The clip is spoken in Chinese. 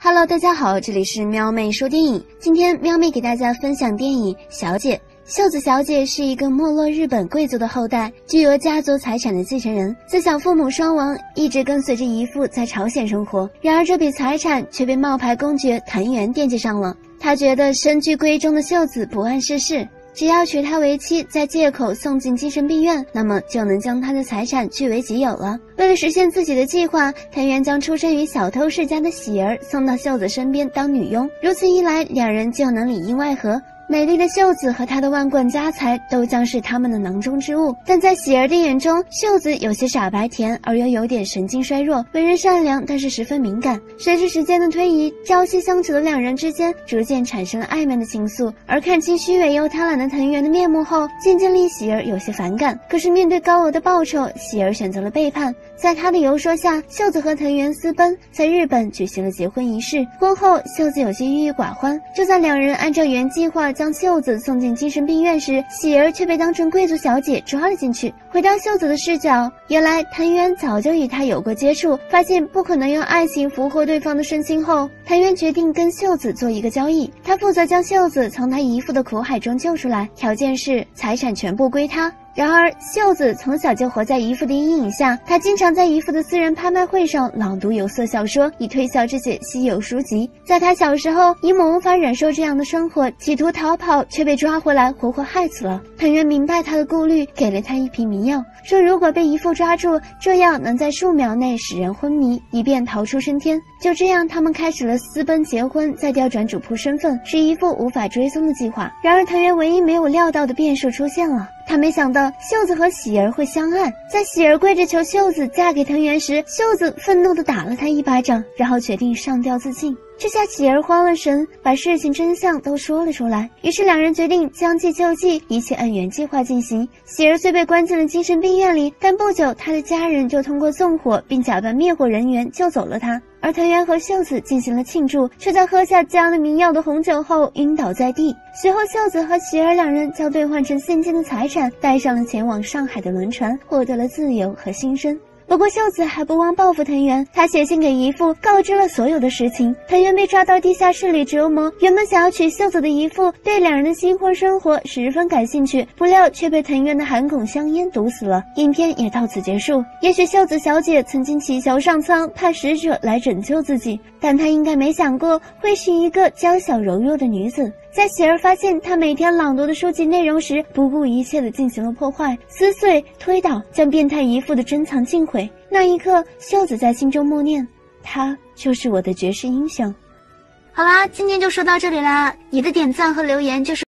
Hello， 大家好，这里是喵妹说电影。今天喵妹给大家分享电影《小姐》。秀子小姐是一个没落日本贵族的后代，具有家族财产的继承人。自小父母双亡，一直跟随着姨父在朝鲜生活。然而这笔财产却被冒牌公爵藤原惦记上了。他觉得身居闺中的秀子不谙世事，只要娶她为妻，再借口送进精神病院，那么就能将她的财产据为己有了。为了实现自己的计划，藤原将出身于小偷世家的喜儿送到秀子身边当女佣，如此一来，两人就能里应外合。美丽的秀子和她的万贯家财都将是他们的囊中之物，但在喜儿的眼中，秀子有些傻白甜，而又有点神经衰弱，为人善良，但是十分敏感。随着时间的推移，朝夕相处的两人之间逐渐产生了暧昧的情愫，而看清虚伪又贪婪的藤原的面目后，渐渐令喜儿有些反感。可是面对高额的报酬，喜儿选择了背叛。在他的游说下，秀子和藤原私奔，在日本举行了结婚仪式。婚后，秀子有些郁郁寡欢。就在两人按照原计划将秀子送进精神病院时，喜儿却被当成贵族小姐抓了进去。回到秀子的视角，原来藤原早就与她有过接触，发现不可能用爱情俘获对方的身心后，藤原决定跟秀子做一个交易，他负责将秀子从他姨父的苦海中救出来，条件是财产全部归他。然而，秀子从小就活在姨父的阴影下，她经常在姨父的私人拍卖会上朗读有色小说，以推销这些稀有书籍。在她小时候，姨母无法忍受这样的生活，企图逃跑，却被抓回来，活活害死了。藤原明白她的顾虑，给了她一瓶迷药，说如果被姨父抓住，这药能在数秒内使人昏迷，以便逃出升天。就这样，他们开始了私奔、结婚，再调转主仆身份，使姨父无法追踪的计划。然而，藤原唯一没有料到的变数出现了。他没想到秀子和喜儿会相爱，在喜儿跪着求秀子嫁给藤原时，秀子愤怒地打了他一巴掌，然后决定上吊自尽。这下喜儿慌了神，把事情真相都说了出来。于是两人决定将计就计，一切按原计划进行。喜儿虽被关进了精神病院里，但不久他的家人就通过纵火并假扮灭火人员救走了他。而藤原和秀子进行了庆祝，却在喝下加了迷药的红酒后晕倒在地。随后秀子和喜儿两人将兑换成现金的财产带上了前往上海的轮船，获得了自由和新生。不过秀子还不忘报复藤原，她写信给姨父，告知了所有的事情。藤原被抓到地下室里折磨，原本想要娶秀子的姨父对两人的新婚生活十分感兴趣，不料却被藤原的含汞香烟毒死了。影片也到此结束。也许秀子小姐曾经祈求上苍派使者来拯救自己，但她应该没想过会是一个娇小柔弱的女子。在喜儿发现她每天朗读的书籍内容时，不顾一切地进行了破坏、撕碎、推倒，将变态姨父的珍藏尽毁。那一刻，秀子在心中默念：他就是我的绝世英雄。好啦，今天就说到这里啦，你的点赞和留言就是